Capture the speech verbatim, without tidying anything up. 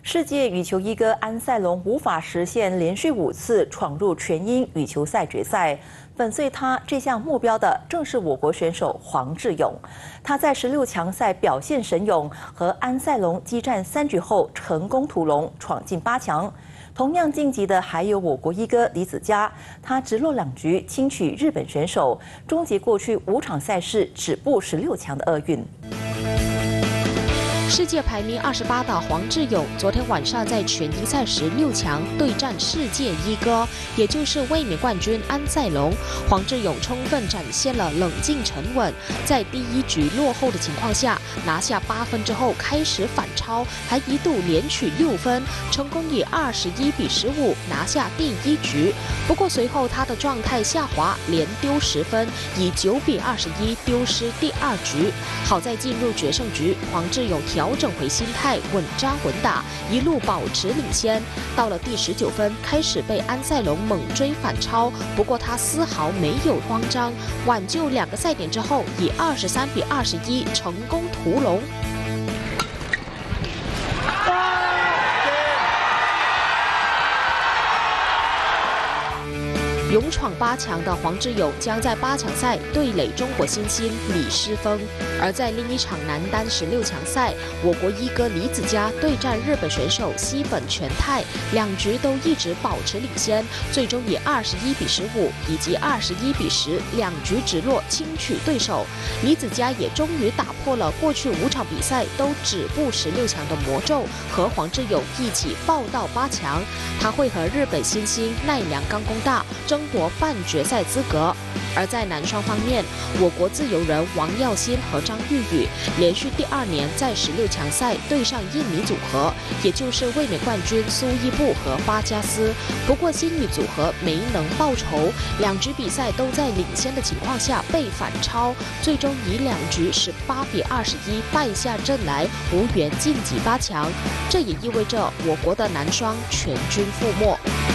世界羽球一哥安塞龙无法实现连续五次闯入全英羽球赛决赛。粉碎他这项目标的正是我国选手黄志勇。他在十六强赛表现神勇，和安塞龙激战三局后成功屠龙，闯进八强。同样晋级的还有我国一哥李梓嘉，他直落两局轻取日本选手，终结过去五场赛事止步十六强的厄运。 世界排名二十八的黄志勇，昨天晚上在全英赛十六强对战世界一哥，也就是卫冕冠军安塞龙。黄志勇充分展现了冷静沉稳，在第一局落后的情况下，拿下八分之后开始反超，还一度连取六分，成功以二十一比十五拿下第一局。不过随后他的状态下滑，连丢十分，以九比二十一丢失第二局。好在进入决胜局，黄志勇调 调整回心态，稳扎稳打，一路保持领先。到了第十九分，开始被安塞龙猛追反超，不过他丝毫没有慌张，挽救两个赛点之后，以二十三比二十一成功屠龙。 勇闯八强的黄志勇将在八强赛对垒中国新星李诗沣，而在另一场男单十六强赛，我国一哥李梓嘉对战日本选手西本全太，两局都一直保持领先，最终以二十一比十五以及二十一比十两局直落轻取对手。李梓嘉也终于打破了过去五场比赛都止步十六强的魔咒，和黄志勇一起报到八强。他会和日本新星奈良冈功大争 争夺半决赛资格。而在男双方面，我国自由人王耀新和张玉宇连续第二年在十六强赛对上印尼组合，也就是卫冕冠军苏伊布和巴加斯。不过新女组合没能报仇，两局比赛都在领先的情况下被反超，最终以两局十八比二十一败下阵来，无缘晋级八强。这也意味着我国的男双全军覆没。